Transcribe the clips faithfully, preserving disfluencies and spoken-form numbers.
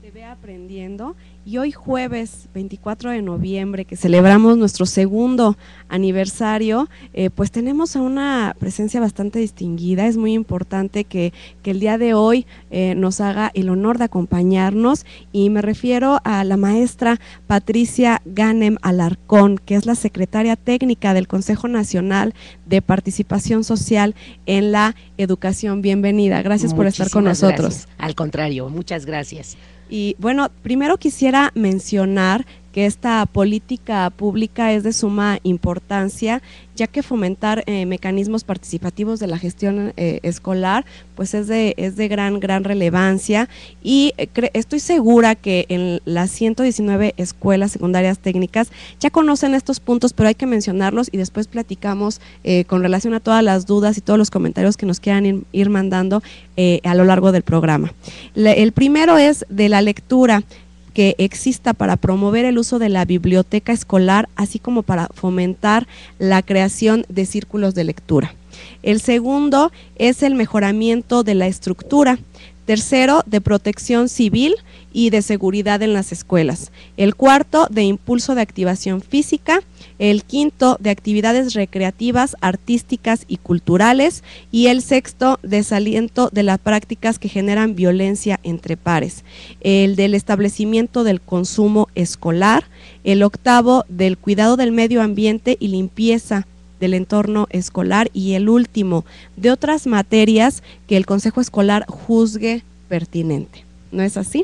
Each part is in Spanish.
se ve aprendiendo, y hoy jueves veinticuatro de noviembre, que celebramos nuestro segundo aniversario, eh, pues tenemos a una presencia bastante distinguida. Es muy importante que, que el día de hoy eh, nos haga el honor de acompañarnos, y me refiero a la maestra Patricia Ganem Alarcón, que es la secretaria técnica del Consejo Nacional de Participación Social en la Educación. Bienvenida, gracias por estar con nosotros. Gracias. Al contrario, muchas gracias. Y bueno, primero quisiera mencionar que esta política pública es de suma importancia, ya que fomentar eh, mecanismos participativos de la gestión eh, escolar pues es de, es de gran, gran relevancia, y eh, estoy segura que en las ciento diecinueve escuelas secundarias técnicas ya conocen estos puntos, pero hay que mencionarlos y después platicamos eh, con relación a todas las dudas y todos los comentarios que nos quieran ir, ir mandando eh, a lo largo del programa. Le, el primero es de la lectura, que exista para promover el uso de la biblioteca escolar, así como para fomentar la creación de círculos de lectura. El segundo es el mejoramiento de la estructura. Tercero, de protección civil y de seguridad en las escuelas. El cuarto, de impulso de activación física. El quinto, de actividades recreativas, artísticas y culturales. Y el sexto, desaliento de las prácticas que generan violencia entre pares. El del establecimiento del consumo escolar. El octavo, del cuidado del medio ambiente y limpieza del entorno escolar, y el último, de otras materias que el Consejo Escolar juzgue pertinente. ¿No es así?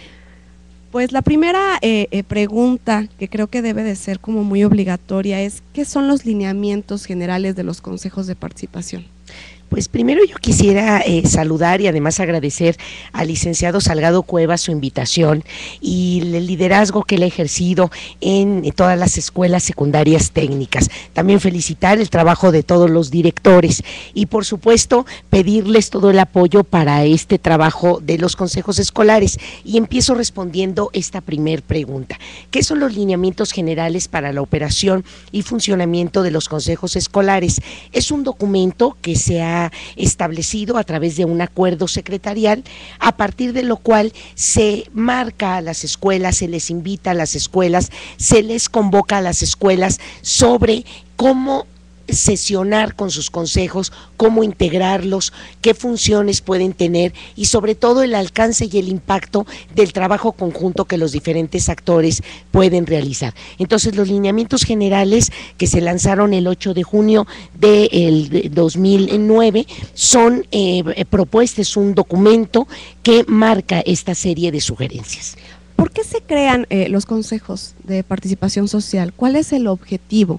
Pues la primera eh, eh, pregunta que creo que debe de ser como muy obligatoria es: ¿qué son los lineamientos generales de los consejos de participación? Pues primero yo quisiera eh, saludar y además agradecer al licenciado Salgado Cuevas su invitación y el liderazgo que él ha ejercido en, en todas las escuelas secundarias técnicas. También felicitar el trabajo de todos los directores y por supuesto pedirles todo el apoyo para este trabajo de los consejos escolares. Y empiezo respondiendo esta primer pregunta: ¿qué son los lineamientos generales para la operación y funcionamiento de los consejos escolares? Es un documento que se ha establecido a través de un acuerdo secretarial, a partir de lo cual se marca a las escuelas, se les invita a las escuelas, se les convoca a las escuelas sobre cómo sesionar con sus consejos, cómo integrarlos, qué funciones pueden tener y sobre todo el alcance y el impacto del trabajo conjunto que los diferentes actores pueden realizar. Entonces los lineamientos generales que se lanzaron el ocho de junio del dos mil nueve son eh, propuestas, un documento que marca esta serie de sugerencias. ¿Por qué se crean eh, los consejos de participación social? ¿Cuál es el objetivo?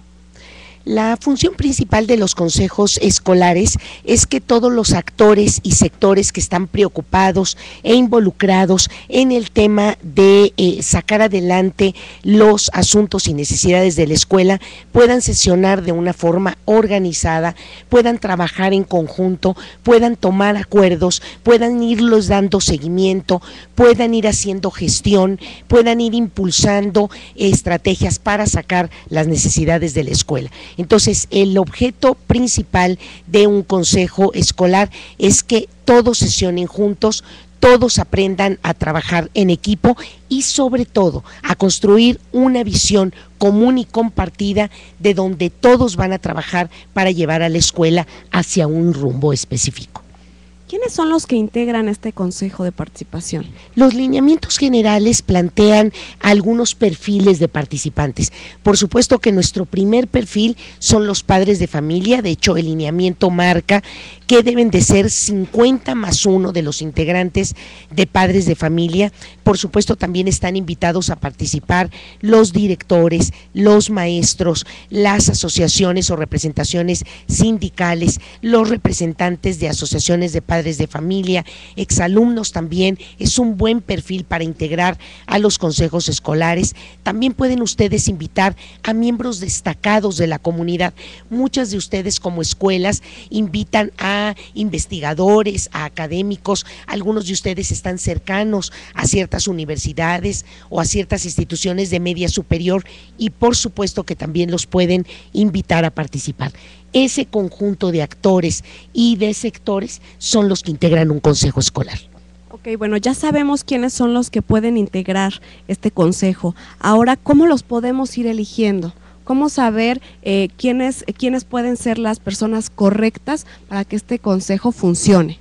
La función principal de los consejos escolares es que todos los actores y sectores que están preocupados e involucrados en el tema de eh, sacar adelante los asuntos y necesidades de la escuela puedan sesionar de una forma organizada, puedan trabajar en conjunto, puedan tomar acuerdos, puedan irlos dando seguimiento, puedan ir haciendo gestión, puedan ir impulsando estrategias para sacar las necesidades de la escuela. Entonces, el objeto principal de un consejo escolar es que todos sesionen juntos, todos aprendan a trabajar en equipo y sobre todo a construir una visión común y compartida de donde todos van a trabajar para llevar a la escuela hacia un rumbo específico. ¿Quiénes son los que integran este consejo de participación? Los lineamientos generales plantean algunos perfiles de participantes. Por supuesto que nuestro primer perfil son los padres de familia. De hecho, el lineamiento marca que deben de ser cincuenta más uno de los integrantes de padres de familia. Por supuesto, también están invitados a participar los directores, los maestros, las asociaciones o representaciones sindicales, los representantes de asociaciones de padres de familia, exalumnos también. Es un buen perfil para integrar a los consejos escolares. También pueden ustedes invitar a miembros destacados de la comunidad. Muchas de ustedes como escuelas invitan a investigadores, a académicos. Algunos de ustedes están cercanos a ciertas universidades o a ciertas instituciones de media superior y por supuesto que también los pueden invitar a participar. Ese conjunto de actores y de sectores son los que integran un consejo escolar. Ok, Ok, bueno, ya sabemos quiénes son los que pueden integrar este consejo. Ahora, ¿cómo los podemos ir eligiendo? ¿Cómo saber eh, quiénes, quiénes pueden ser las personas correctas para que este consejo funcione?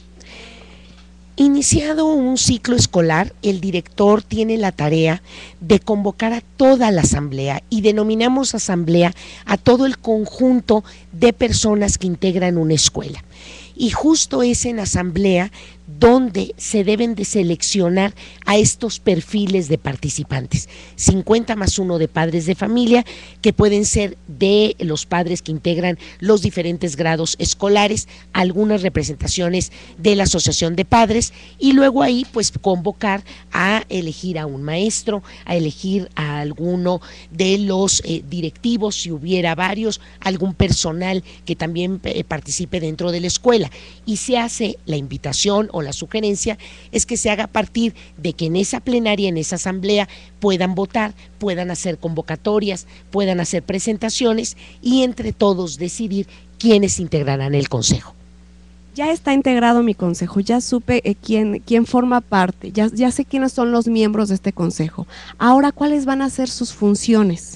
Iniciado un ciclo escolar, el director tiene la tarea de convocar a toda la asamblea, y denominamos asamblea a todo el conjunto de personas que integran una escuela. Y justo es en asamblea donde se deben de seleccionar a estos perfiles de participantes, cincuenta más uno de padres de familia, que pueden ser de los padres que integran los diferentes grados escolares, algunas representaciones de la asociación de padres, y luego ahí pues convocar a elegir a un maestro, a elegir a alguno de los eh, directivos, si hubiera varios, algún personal que también eh, participe dentro de la escuela, y se hace la invitación o la sugerencia es que se haga a partir de que en esa plenaria, en esa asamblea, puedan votar, puedan hacer convocatorias, puedan hacer presentaciones y entre todos decidir quiénes integrarán el consejo. Ya está integrado mi consejo, ya supe eh, quién, quién forma parte, ya, ya sé quiénes son los miembros de este consejo. Ahora, ¿cuáles van a ser sus funciones?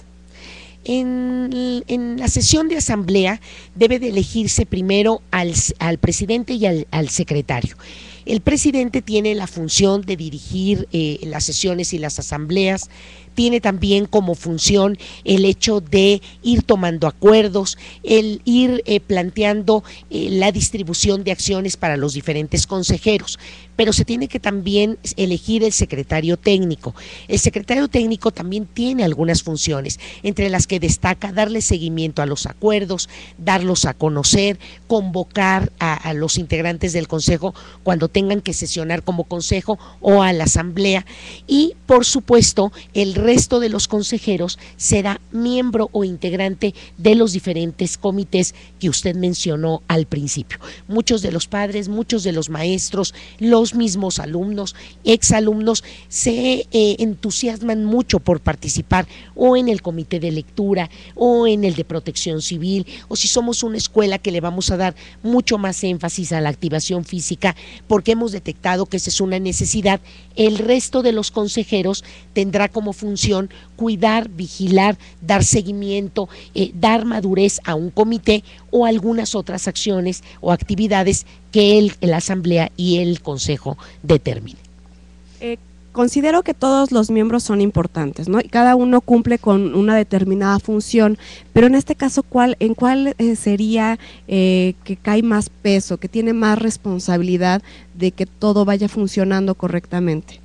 En, en la sesión de asamblea debe de elegirse primero al, al presidente y al, al secretario. El presidente tiene la función de dirigir eh, las sesiones y las asambleas, tiene también como función el hecho de ir tomando acuerdos, el ir eh, planteando eh, la distribución de acciones para los diferentes consejeros, pero se tiene que también elegir el secretario técnico. El secretario técnico también tiene algunas funciones, entre las que destaca darle seguimiento a los acuerdos, darlos a conocer, convocar a, a los integrantes del consejo cuando tengan que sesionar como consejo o a la asamblea, y por supuesto el resto de los consejeros será miembro o integrante de los diferentes comités que usted mencionó al principio. Muchos de los padres, muchos de los maestros, los mismos alumnos, exalumnos se eh, entusiasman mucho por participar o en el comité de lectura o en el de protección civil, o si somos una escuela que le vamos a dar mucho más énfasis a la activación física porque hemos detectado que esa es una necesidad, el resto de los consejeros tendrá como función cuidar, vigilar, dar seguimiento, eh, dar madurez a un comité o algunas otras acciones o actividades que el, la asamblea y el consejo determinen. Eh, considero que todos los miembros son importantes, ¿no? Y cada uno cumple con una determinada función, pero en este caso, ¿cuál, ¿en cuál eh, sería eh, que cae más peso, que tiene más responsabilidad de que todo vaya funcionando correctamente?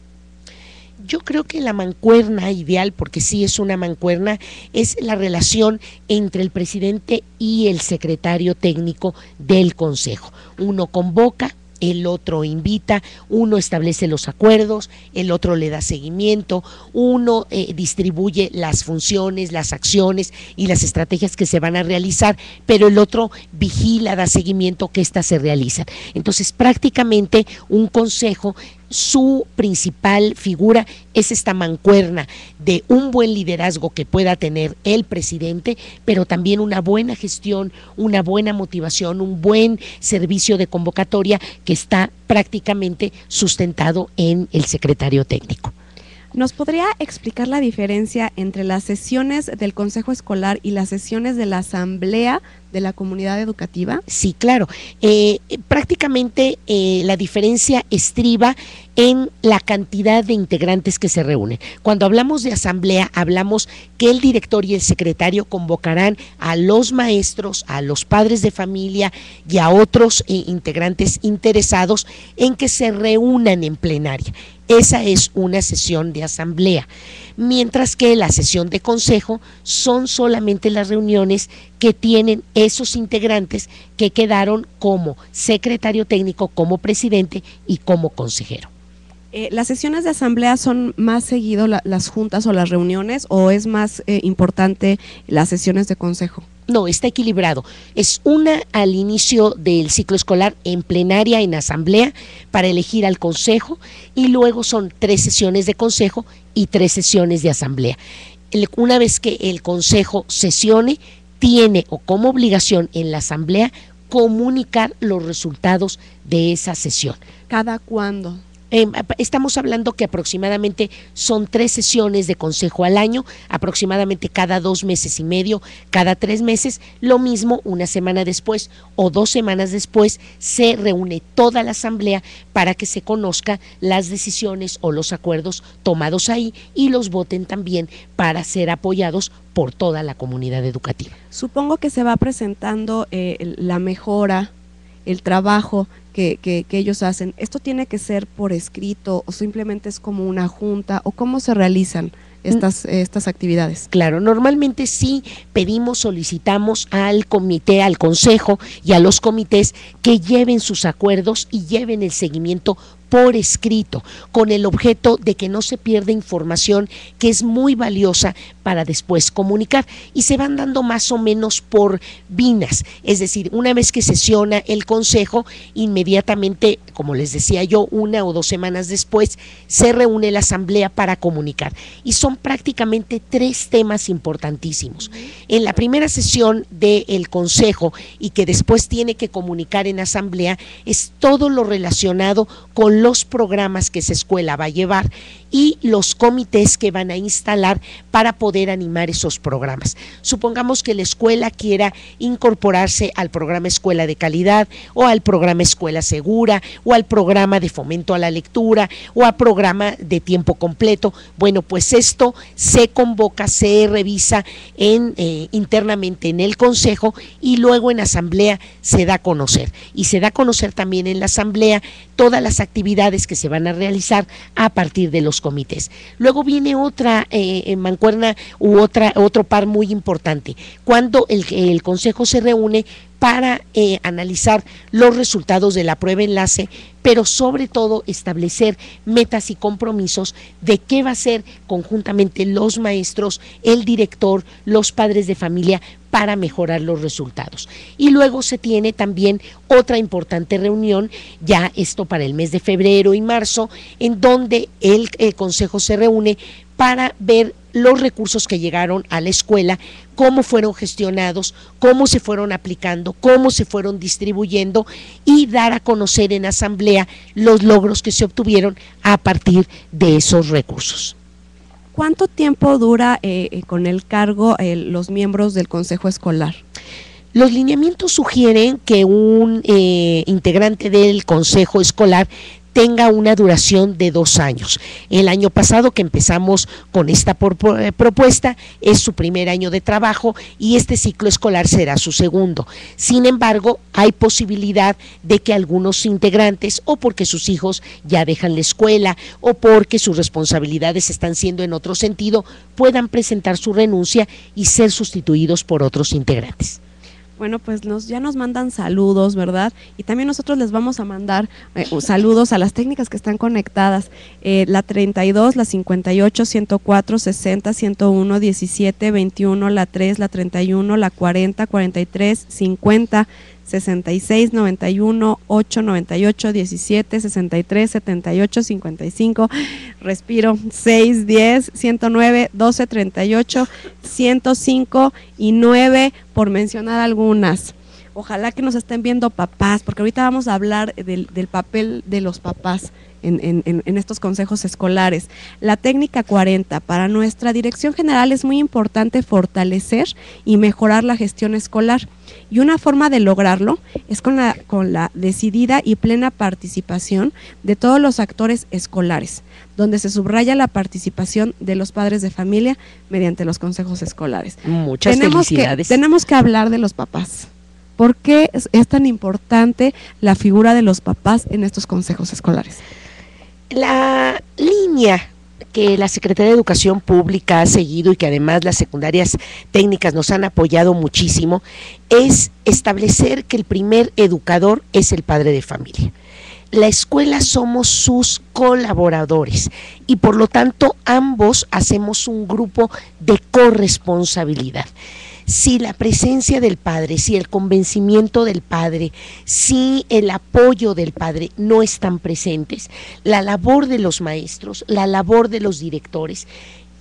Yo creo que la mancuerna ideal, porque sí es una mancuerna, es la relación entre el presidente y el secretario técnico del consejo. Uno convoca, el otro invita, uno establece los acuerdos, el otro le da seguimiento, uno eh, distribuye las funciones, las acciones y las estrategias que se van a realizar, pero el otro vigila, da seguimiento que éstas se realizan. Entonces, prácticamente un consejo, su principal figura es esta mancuerna de un buen liderazgo que pueda tener el presidente, pero también una buena gestión, una buena motivación, un buen servicio de convocatoria que está prácticamente sustentado en el secretario técnico. ¿Nos podría explicar la diferencia entre las sesiones del consejo escolar y las sesiones de la asamblea de la comunidad educativa? Sí, claro. Eh, prácticamente eh, la diferencia estriba en la cantidad de integrantes que se reúnen. Cuando hablamos de asamblea, hablamos que el director y el secretario convocarán a los maestros, a los padres de familia y a otros eh, integrantes interesados en que se reúnan en plenaria. Esa es una sesión de asamblea, mientras que la sesión de consejo son solamente las reuniones que tienen esos integrantes que quedaron como secretario técnico, como presidente y como consejero. Eh, ¿Las sesiones de asamblea son más seguido la, las juntas o las reuniones, o es más eh, importante las sesiones de consejo? No, está equilibrado. Es una al inicio del ciclo escolar en plenaria, en asamblea, para elegir al consejo, y luego son tres sesiones de consejo y tres sesiones de asamblea. Una vez que el consejo sesione, tiene o como obligación en la asamblea comunicar los resultados de esa sesión. ¿Cada cuándo? Eh, estamos hablando que aproximadamente son tres sesiones de consejo al año, aproximadamente cada dos meses y medio, cada tres meses, lo mismo una semana después o dos semanas después se reúne toda la asamblea para que se conozca las decisiones o los acuerdos tomados ahí y los voten también para ser apoyados por toda la comunidad educativa. Supongo que se va presentando eh, la mejora, el trabajo que, que, que ellos hacen. ¿Esto tiene que ser por escrito o simplemente es como una junta o cómo se realizan estas, estas actividades? Claro, normalmente sí pedimos, solicitamos al comité, al consejo y a los comités que lleven sus acuerdos y lleven el seguimiento por escrito, con el objeto de que no se pierda información que es muy valiosa para después comunicar, y se van dando más o menos por binas, es decir, una vez que sesiona el consejo, inmediatamente, como les decía yo, una o dos semanas después, se reúne la asamblea para comunicar, y son prácticamente tres temas importantísimos. En la primera sesión del consejo, y que después tiene que comunicar en asamblea, es todo lo relacionado con los programas que esa escuela va a llevar y los comités que van a instalar para poder animar esos programas. Supongamos que la escuela quiera incorporarse al programa Escuela de Calidad o al programa Escuela Segura o al programa de fomento a la lectura o al programa de tiempo completo. Bueno, pues esto se convoca, se revisa en, eh, internamente en el consejo y luego en asamblea se da a conocer. Y se da a conocer también en la asamblea todas las actividades que se van a realizar a partir de los comités. Luego viene otra eh, mancuerna u otra, otro par muy importante, cuando el, el consejo se reúne para eh, analizar los resultados de la prueba enlace, pero sobre todo establecer metas y compromisos de qué va a hacer conjuntamente los maestros, el director, los padres de familia para mejorar los resultados. Y luego se tiene también otra importante reunión, ya esto para el mes de febrero y marzo, en donde el, el consejo se reúne para ver los recursos que llegaron a la escuela, cómo fueron gestionados, cómo se fueron aplicando, cómo se fueron distribuyendo y dar a conocer en asamblea los logros que se obtuvieron a partir de esos recursos. ¿Cuánto tiempo dura eh, con el cargo eh, los miembros del consejo escolar? Los lineamientos sugieren que un eh, integrante del consejo escolar tenga una duración de dos años. El año pasado que empezamos con esta por, por, eh, propuesta es su primer año de trabajo y este ciclo escolar será su segundo. Sin embargo, hay posibilidad de que algunos integrantes, o porque sus hijos ya dejan la escuela o porque sus responsabilidades están siendo en otro sentido, puedan presentar su renuncia y ser sustituidos por otros integrantes. Bueno, pues nos, ya nos mandan saludos, ¿verdad? Y también nosotros les vamos a mandar eh, saludos a las técnicas que están conectadas, eh, la treinta y dos, la cincuenta y ocho, ciento cuatro, sesenta, ciento uno, diecisiete, veintiuno, la tres, la treinta y uno, la cuarenta, cuarenta y tres, cincuenta, sesenta y seis, noventa y uno, ocho, noventa y ocho, diecisiete, sesenta y tres, setenta y ocho, cincuenta y cinco, respiro, seis, diez, ciento nueve, doce, treinta y ocho, ciento cinco y nueve, por mencionar algunas. Ojalá que nos estén viendo papás, porque ahorita vamos a hablar del, del papel de los papás en, en, en estos consejos escolares. La técnica cuarenta, para nuestra dirección general es muy importante fortalecer y mejorar la gestión escolar. Y una forma de lograrlo es con la, con la decidida y plena participación de todos los actores escolares, donde se subraya la participación de los padres de familia mediante los consejos escolares. Muchas tenemos felicidades. Que, tenemos que hablar de los papás. ¿Por qué es, es tan importante la figura de los papás en estos consejos escolares? La línea que la Secretaría de Educación Pública ha seguido y que además las secundarias técnicas nos han apoyado muchísimo, es establecer que el primer educador es el padre de familia. La escuela somos sus colaboradores y por lo tanto ambos hacemos un grupo de corresponsabilidad. Si la presencia del padre, si el convencimiento del padre, si el apoyo del padre no están presentes, la labor de los maestros, la labor de los directores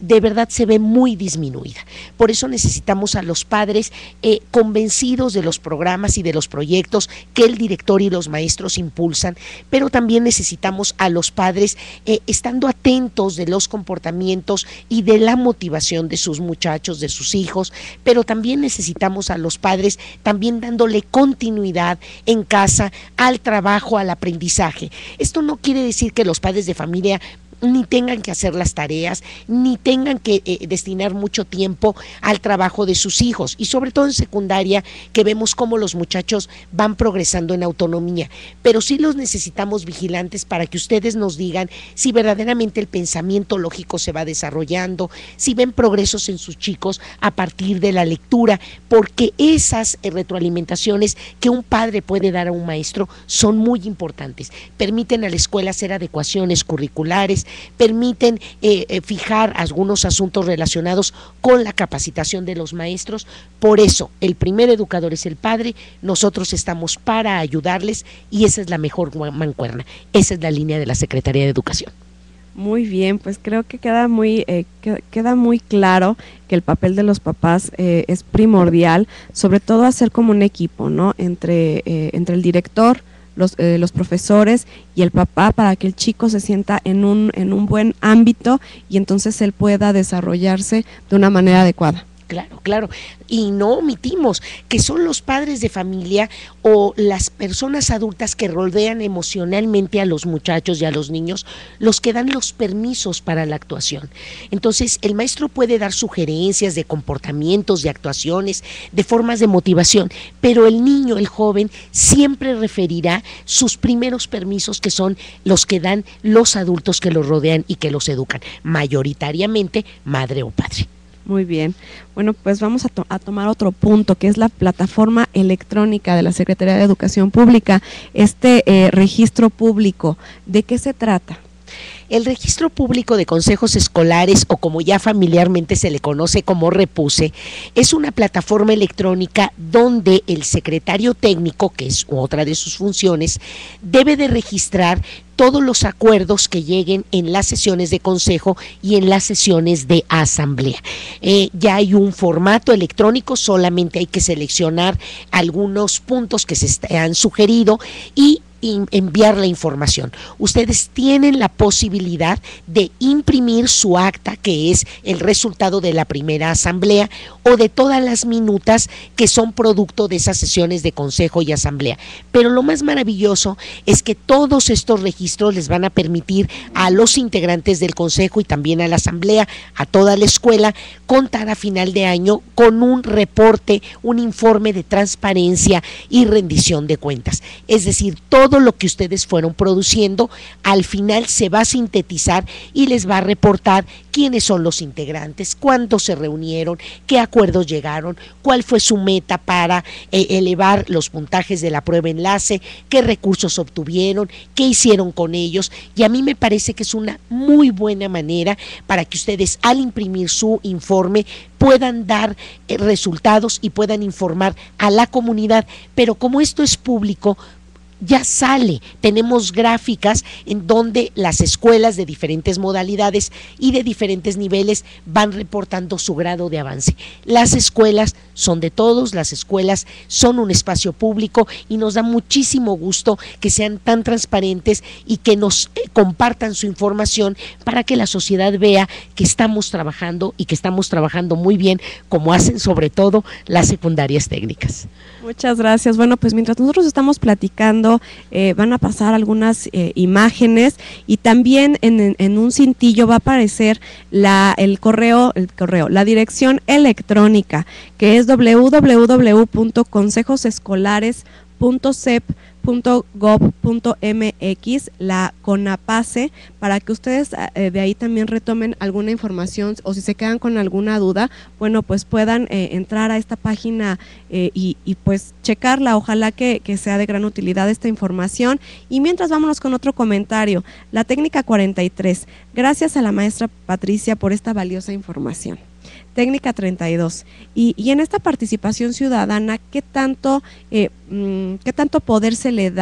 de verdad se ve muy disminuida. Por eso necesitamos a los padres eh, convencidos de los programas y de los proyectos que el director y los maestros impulsan, pero también necesitamos a los padres eh, estando atentos de los comportamientos y de la motivación de sus muchachos, de sus hijos, pero también necesitamos a los padres también dándole continuidad en casa al trabajo, al aprendizaje. Esto no quiere decir que los padres de familia ni tengan que hacer las tareas, ni tengan que eh, destinar mucho tiempo al trabajo de sus hijos, y sobre todo en secundaria, que vemos cómo los muchachos van progresando en autonomía, pero sí los necesitamos vigilantes para que ustedes nos digan si verdaderamente el pensamiento lógico se va desarrollando, si ven progresos en sus chicos a partir de la lectura, porque esas eh, retroalimentaciones que un padre puede dar a un maestro son muy importantes, permiten a la escuela hacer adecuaciones curriculares, permiten eh, eh, fijar algunos asuntos relacionados con la capacitación de los maestros. Por eso el primer educador es el padre, nosotros estamos para ayudarles y esa es la mejor mancuerna, esa es la línea de la Secretaría de Educación. Muy bien, pues creo que queda muy eh, que, queda muy claro que el papel de los papás eh, es primordial, sobre todo hacer como un equipo, ¿no? Entre, eh, entre el director, Los, eh, los profesores y el papá, para que el chico se sienta en un, en un buen ámbito y entonces él pueda desarrollarse de una manera adecuada. Claro, claro, y no omitimos que son los padres de familia o las personas adultas que rodean emocionalmente a los muchachos y a los niños los que dan los permisos para la actuación. Entonces el maestro puede dar sugerencias de comportamientos, de actuaciones, de formas de motivación, pero el niño, el joven, siempre referirá sus primeros permisos, que son los que dan los adultos que los rodean y que los educan, mayoritariamente madre o padre. Muy bien, bueno, pues vamos a, to a tomar otro punto, que es la plataforma electrónica de la Secretaría de Educación Pública, este eh, registro público. ¿De qué se trata? El registro público de consejos escolares, o como ya familiarmente se le conoce como REPUSE, es una plataforma electrónica donde el secretario técnico, que es otra de sus funciones, debe de registrar todos los acuerdos que lleguen en las sesiones de consejo y en las sesiones de asamblea. Eh, ya hay un formato electrónico, solamente hay que seleccionar algunos puntos que se han sugerido y enviar la información. Ustedes tienen la posibilidad de imprimir su acta, que es el resultado de la primera asamblea, o de todas las minutas que son producto de esas sesiones de consejo y asamblea. Pero lo más maravilloso es que todos estos registros les van a permitir a los integrantes del consejo y también a la asamblea, a toda la escuela, contar a final de año con un reporte, un informe de transparencia y rendición de cuentas. Es decir, todo Todo lo que ustedes fueron produciendo al final se va a sintetizar y les va a reportar quiénes son los integrantes, cuándo se reunieron, qué acuerdos llegaron, cuál fue su meta para eh, elevar los puntajes de la prueba enlace, qué recursos obtuvieron, qué hicieron con ellos. Y a mí me parece que es una muy buena manera para que ustedes, al imprimir su informe, puedan dar eh, resultados y puedan informar a la comunidad. Pero como esto es público, ya sale, tenemos gráficas en donde las escuelas de diferentes modalidades y de diferentes niveles van reportando su grado de avance. Las escuelas son de todos, las escuelas son un espacio público y nos da muchísimo gusto que sean tan transparentes y que nos eh, compartan su información para que la sociedad vea que estamos trabajando y que estamos trabajando muy bien, como hacen sobre todo las secundarias técnicas. Muchas gracias. Bueno, pues mientras nosotros estamos platicando, eh, van a pasar algunas eh, imágenes y también en, en, en un cintillo va a aparecer la, el correo, el correo, la dirección electrónica, que es doble u doble u doble u punto consejos escolares punto sep punto gob punto mx, la CONAPACE, para que ustedes eh, de ahí también retomen alguna información, o si se quedan con alguna duda, bueno, pues puedan eh, entrar a esta página eh, y, y pues checarla. Ojalá que, que sea de gran utilidad esta información. Y mientras, vámonos con otro comentario. La técnica cuarenta y tres, gracias a la maestra Patricia por esta valiosa información. Técnica treinta y dos, y, y en esta participación ciudadana, ¿qué tanto, eh, ¿qué tanto poder se le da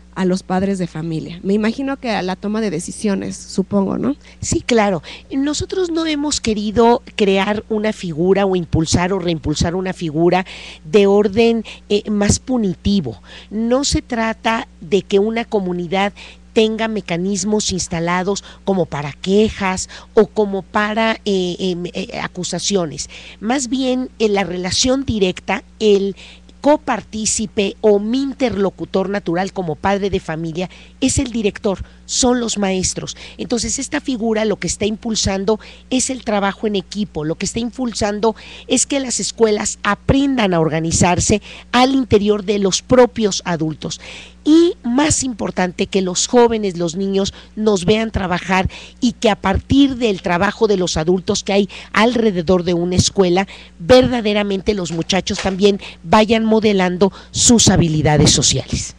a los padres de familia? Me imagino que a la toma de decisiones, supongo, ¿no? Sí, claro. Nosotros no hemos querido crear una figura o impulsar o reimpulsar una figura de orden eh, más punitivo. No se trata de que una comunidad tenga mecanismos instalados como para quejas o como para eh, eh, eh, acusaciones. Más bien en la relación directa, el copartícipe o mi interlocutor natural como padre de familia es el director, son los maestros. Entonces esta figura lo que está impulsando es el trabajo en equipo, lo que está impulsando es que las escuelas aprendan a organizarse al interior de los propios adultos. Y más importante, que los jóvenes, los niños nos vean trabajar y que a partir del trabajo de los adultos que hay alrededor de una escuela, verdaderamente los muchachos también vayan modelando sus habilidades sociales.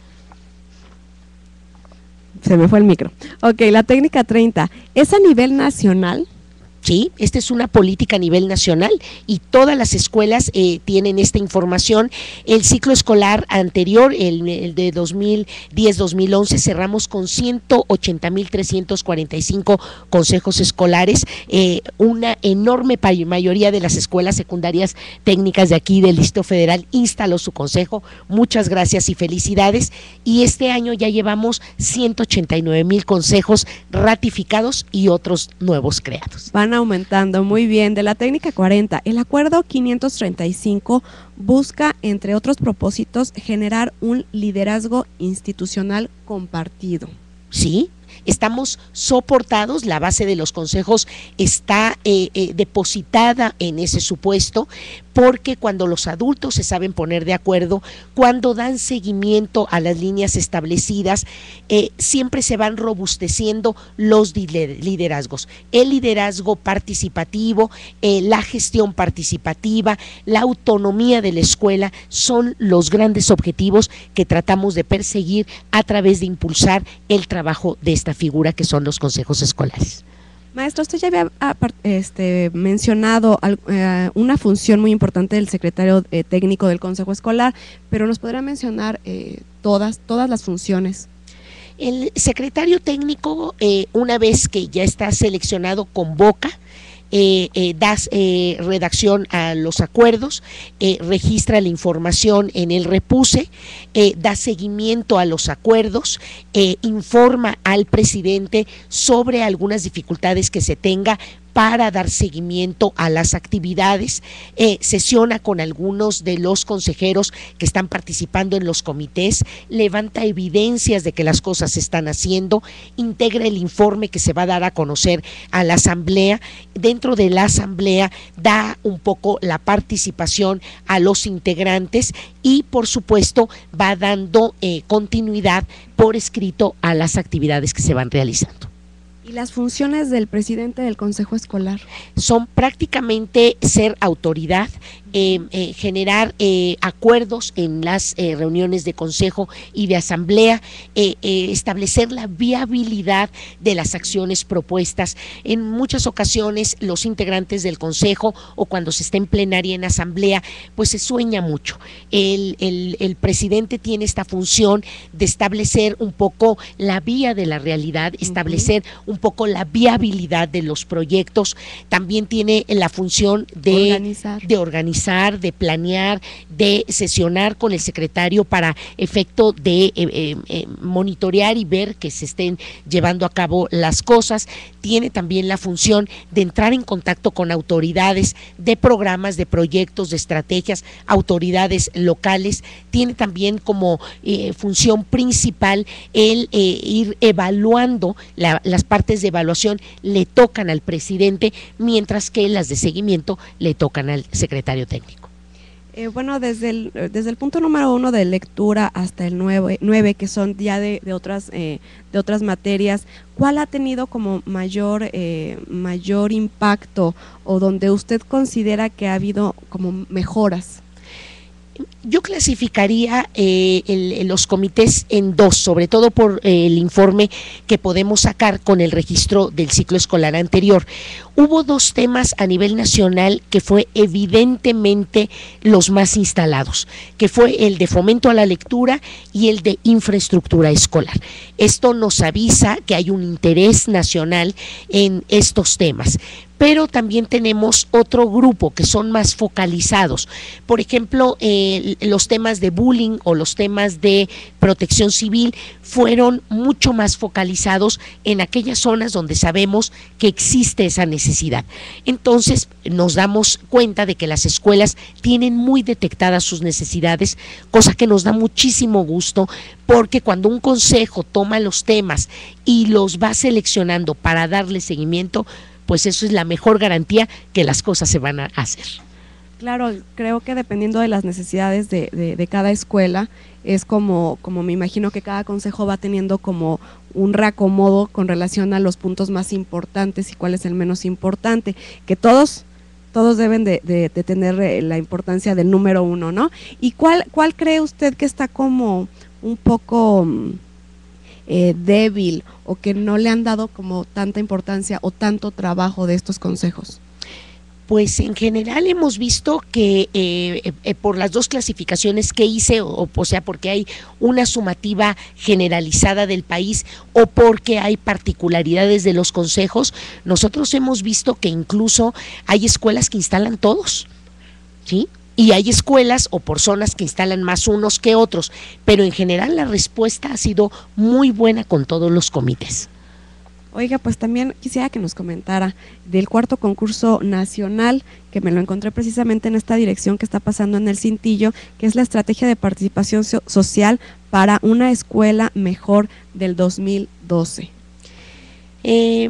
Se me fue el micro. Ok, la técnica treinta, ¿es a nivel nacional? Sí, esta es una política a nivel nacional y todas las escuelas eh, tienen esta información. El ciclo escolar anterior, el, el de dos mil diez dos mil once, cerramos con ciento ochenta mil trescientos cuarenta y cinco consejos escolares. Eh, una enorme mayoría de las escuelas secundarias técnicas de aquí del Distrito Federal instaló su consejo. Muchas gracias y felicidades. Y este año ya llevamos ciento ochenta y nueve mil consejos ratificados y otros nuevos creados. Van aumentando, muy bien. De la técnica cuarenta, el acuerdo quinientos treinta y cinco busca, entre otros propósitos, generar un liderazgo institucional compartido. Sí, estamos soportados, la base de los consejos está eh, eh, depositada en ese supuesto, porque cuando los adultos se saben poner de acuerdo, cuando dan seguimiento a las líneas establecidas, eh, siempre se van robusteciendo los liderazgos. El liderazgo participativo, eh, la gestión participativa, la autonomía de la escuela son los grandes objetivos que tratamos de perseguir a través de impulsar el trabajo de esta figura que son los consejos escolares. Maestro, usted ya había este, mencionado eh, una función muy importante del secretario eh, técnico del Consejo Escolar, pero ¿nos podría mencionar eh, todas, todas las funciones? El secretario técnico, eh, una vez que ya está seleccionado, convoca, Eh, eh, da eh, redacción a los acuerdos, eh, registra la información en el repuse, eh, da seguimiento a los acuerdos, eh, informa al presidente sobre algunas dificultades que se tenga para dar seguimiento a las actividades, eh, sesiona con algunos de los consejeros que están participando en los comités, levanta evidencias de que las cosas se están haciendo, integra el informe que se va a dar a conocer a la asamblea, dentro de la asamblea da un poco la participación a los integrantes y por supuesto va dando eh, continuidad por escrito a las actividades que se van realizando. ¿Y las funciones del presidente del Consejo Escolar? Son prácticamente ser autoridad, eh, eh, generar eh, acuerdos en las eh, reuniones de consejo y de asamblea, eh, eh, establecer la viabilidad de las acciones propuestas. En muchas ocasiones los integrantes del consejo o cuando se está en plenaria en asamblea, pues se sueña mucho. El, el, el presidente tiene esta función de establecer un poco la vía de la realidad, establecer uh-huh. un poco la viabilidad de los proyectos, también tiene la función de organizar, de, organizar, de planear, de sesionar con el secretario para efecto de eh, eh, eh, monitorear y ver que se estén llevando a cabo las cosas. Tiene también la función de entrar en contacto con autoridades de programas, de proyectos, de estrategias, autoridades locales. Tiene también como eh, función principal el eh, ir evaluando la, las partes de evaluación le tocan al presidente, mientras que las de seguimiento le tocan al secretario técnico. Eh, bueno, desde el, desde el punto número uno de lectura hasta el nueve, nueve que son ya de, de, otras, eh, de otras materias, ¿cuál ha tenido como mayor, eh, mayor impacto o donde usted considera que ha habido como mejoras? Yo clasificaría eh, el, los comités en dos, sobre todo por eh, el informe que podemos sacar con el registro del ciclo escolar anterior. Hubo dos temas a nivel nacional que fue evidentemente los más instalados, que fue el de fomento a la lectura y el de infraestructura escolar. Esto nos avisa que hay un interés nacional en estos temas. Pero también tenemos otro grupo que son más focalizados. Por ejemplo, eh, los temas de bullying o los temas de protección civil fueron mucho más focalizados en aquellas zonas donde sabemos que existe esa necesidad. Entonces nos damos cuenta de que las escuelas tienen muy detectadas sus necesidades, cosa que nos da muchísimo gusto, porque cuando un consejo toma los temas y los va seleccionando para darle seguimiento, pues eso es la mejor garantía que las cosas se van a hacer. Claro, creo que dependiendo de las necesidades de, de, de cada escuela, es como, como me imagino que cada consejo va teniendo como un reacomodo con relación a los puntos más importantes y cuál es el menos importante, que todos, todos deben de, de, de tener la importancia del número uno, ¿no? ¿Y cuál, cuál cree usted que está como un poco Eh, débil o que no le han dado como tanta importancia o tanto trabajo de estos consejos? Pues en general hemos visto que eh, eh, por las dos clasificaciones que hice, o, o sea, porque hay una sumativa generalizada del país o porque hay particularidades de los consejos, nosotros hemos visto que incluso hay escuelas que instalan todos, ¿sí? Y hay escuelas o por zonas que instalan más unos que otros, pero en general la respuesta ha sido muy buena con todos los comités. Oiga, pues también quisiera que nos comentara del cuarto concurso nacional, que me lo encontré precisamente en esta dirección que está pasando en el cintillo, que es la estrategia de participación so- social para una escuela mejor del dos mil doce. Eh,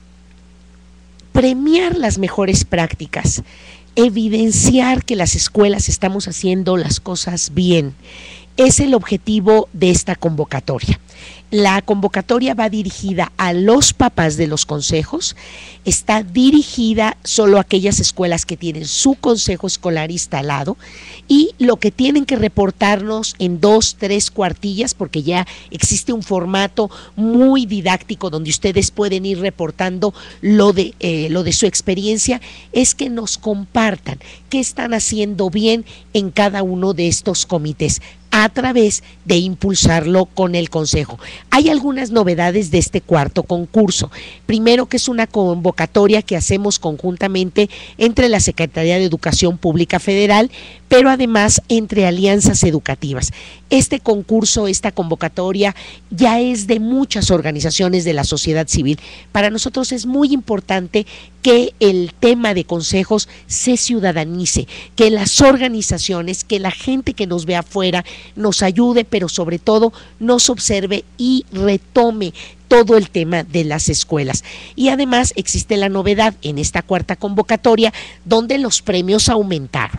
premiar las mejores prácticas, evidenciar que las escuelas estamos haciendo las cosas bien, es el objetivo de esta convocatoria. La convocatoria va dirigida a los papás de los consejos, está dirigida solo a aquellas escuelas que tienen su consejo escolar instalado y lo que tienen que reportarnos en dos, tres cuartillas, porque ya existe un formato muy didáctico donde ustedes pueden ir reportando lo de, eh, lo de su experiencia, es que nos compartan qué están haciendo bien en cada uno de estos comités a través de impulsarlo con el consejo. Hay algunas novedades de este cuarto concurso. Primero, que es una convocatoria que hacemos conjuntamente entre la Secretaría de Educación Pública Federal, pero además entre alianzas educativas. Este concurso, esta convocatoria ya es de muchas organizaciones de la sociedad civil. Para nosotros es muy importante que el tema de consejos se ciudadanice, que las organizaciones, que la gente que nos ve afuera nos ayude, pero sobre todo nos observe y retome todo el tema de las escuelas. Y además existe la novedad en esta cuarta convocatoria donde los premios aumentaron.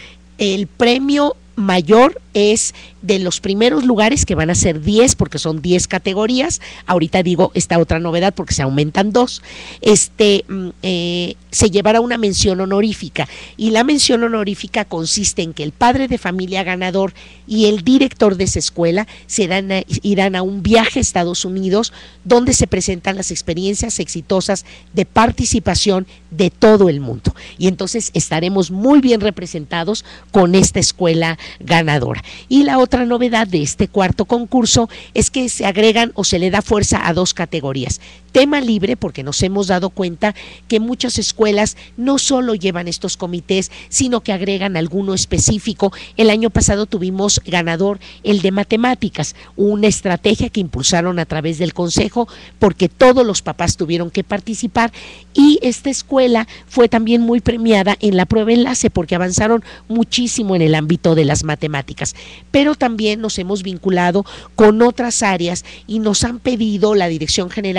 El premio mayor es de los primeros lugares, que van a ser diez porque son diez categorías. Ahorita digo esta otra novedad porque se aumentan dos. Este eh, se llevará una mención honorífica, y la mención honorífica consiste en que el padre de familia ganador y el director de esa escuela serán a, irán a un viaje a Estados Unidos donde se presentan las experiencias exitosas de participación de todo el mundo, y entonces estaremos muy bien representados con esta escuela ganadora. Y la otra novedad de este cuarto concurso es que se agregan o se le da fuerza a dos categorías: tema libre, porque nos hemos dado cuenta que muchas escuelas no solo llevan estos comités, sino que agregan alguno específico. El año pasado tuvimos ganador el de matemáticas, una estrategia que impulsaron a través del consejo porque todos los papás tuvieron que participar, y esta escuela fue también muy premiada en la prueba enlace porque avanzaron muchísimo en el ámbito de las matemáticas. Pero también nos hemos vinculado con otras áreas y nos han pedido la Dirección General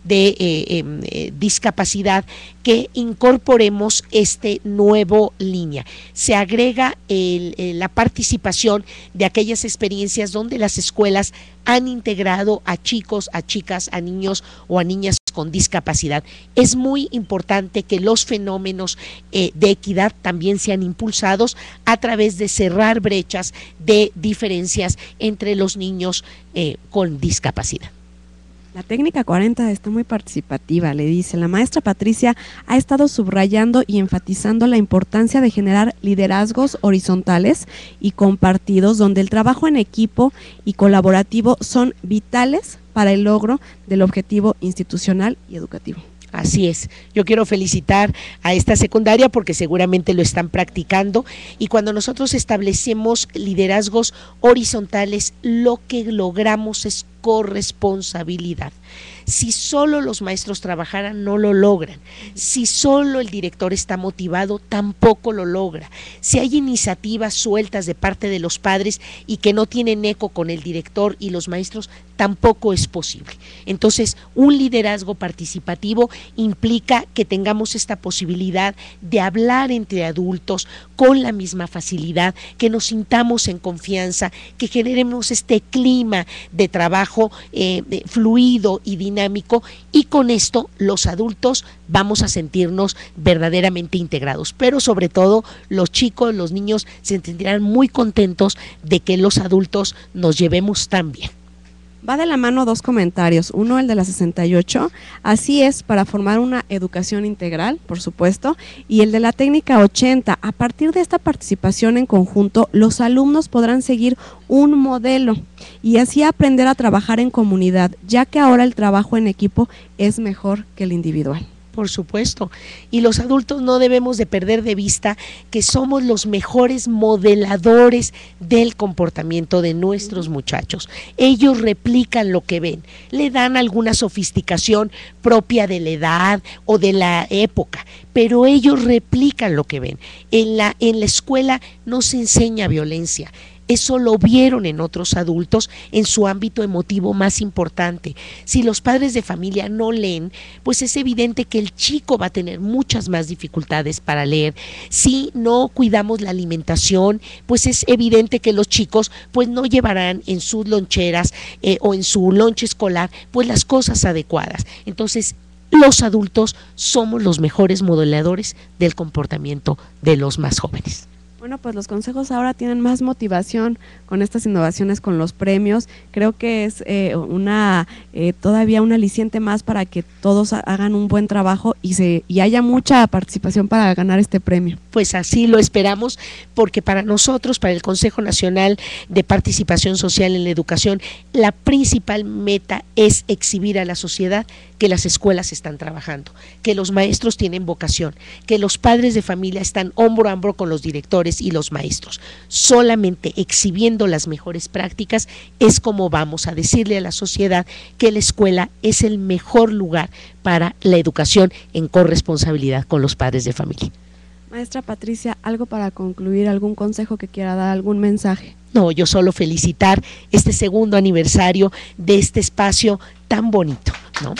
de eh, eh, discapacidad que incorporemos este nuevo línea. Se agrega el, el, la participación de aquellas experiencias donde las escuelas han integrado a chicos, a chicas, a niños o a niñas con discapacidad. Es muy importante que los fenómenos eh, de equidad también sean impulsados a través de cerrar brechas de diferencias entre los niños eh, con discapacidad. La técnica cuarenta está muy participativa, le dice. La maestra Patricia ha estado subrayando y enfatizando la importancia de generar liderazgos horizontales y compartidos, donde el trabajo en equipo y colaborativo son vitales para el logro del objetivo institucional y educativo. Así es, yo quiero felicitar a esta secundaria porque seguramente lo están practicando, y cuando nosotros establecemos liderazgos horizontales, lo que logramos es corresponsabilidad. Si solo los maestros trabajaran, no lo logran. Si solo el director está motivado, tampoco lo logra. Si hay iniciativas sueltas de parte de los padres y que no tienen eco con el director y los maestros, tampoco es posible. Entonces, un liderazgo participativo implica que tengamos esta posibilidad de hablar entre adultos con la misma facilidad, que nos sintamos en confianza, que generemos este clima de trabajo eh, de fluido y dinámico, y con esto los adultos vamos a sentirnos verdaderamente integrados, pero sobre todo los chicos, los niños se sentirán muy contentos de que los adultos nos llevemos tan bien. Va de la mano dos comentarios, uno el de la sesenta y ocho, así es, para formar una educación integral, por supuesto, y el de la técnica ochenta, a partir de esta participación en conjunto, los alumnos podrán seguir un modelo y así aprender a trabajar en comunidad, ya que ahora el trabajo en equipo es mejor que el individual. Por supuesto, y los adultos no debemos de perder de vista que somos los mejores modeladores del comportamiento de nuestros muchachos. Ellos replican lo que ven, le dan alguna sofisticación propia de la edad o de la época, pero ellos replican lo que ven. En la, en la escuela no se enseña violencia. Eso lo vieron en otros adultos en su ámbito emotivo más importante. Si los padres de familia no leen, pues es evidente que el chico va a tener muchas más dificultades para leer. Si no cuidamos la alimentación, pues es evidente que los chicos pues no llevarán en sus loncheras eh, o en su lonche escolar pues las cosas adecuadas. Entonces, los adultos somos los mejores modeladores del comportamiento de los más jóvenes. Bueno, pues los consejos ahora tienen más motivación con estas innovaciones, con los premios. Creo que es eh, una eh, todavía un aliciente más para que todos hagan un buen trabajo y se y haya mucha participación para ganar este premio. Pues así lo esperamos, porque para nosotros, para el Consejo Nacional de Participación Social en la Educación, la principal meta es exhibir a la sociedad que las escuelas están trabajando, que los maestros tienen vocación, que los padres de familia están hombro a hombro con los directores y los maestros. Solamente exhibiendo las mejores prácticas es como vamos a decirle a la sociedad que la escuela es el mejor lugar para la educación en corresponsabilidad con los padres de familia. Maestra Patricia, ¿algo para concluir, algún consejo que quiera dar, algún mensaje? No, yo solo felicitar este segundo aniversario de este espacio tan bonito, ¿no?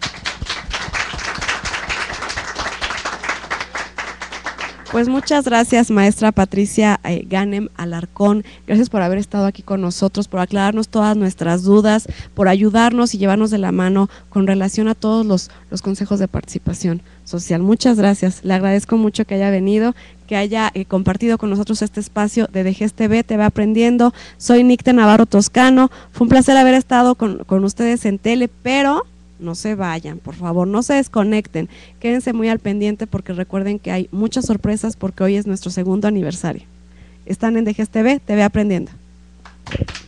Pues muchas gracias, maestra Patricia eh, Ganem Alarcón. Gracias por haber estado aquí con nosotros, por aclararnos todas nuestras dudas, por ayudarnos y llevarnos de la mano con relación a todos los, los consejos de participación social. Muchas gracias. Le agradezco mucho que haya venido, que haya eh, compartido con nosotros este espacio de D G E S T V, Te ve Aprendiendo. Soy Nicte Navarro Toscano. Fue un placer haber estado con, con ustedes en tele, pero no se vayan, por favor, no se desconecten, quédense muy al pendiente porque recuerden que hay muchas sorpresas porque hoy es nuestro segundo aniversario. Están en D G E S T V, Te ve Aprendiendo.